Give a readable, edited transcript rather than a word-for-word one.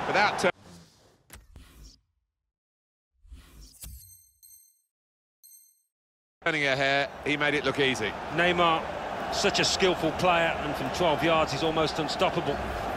without turning her hair, he made it look easy. Neymar, such a skillful player, and from 12 yards he's almost unstoppable.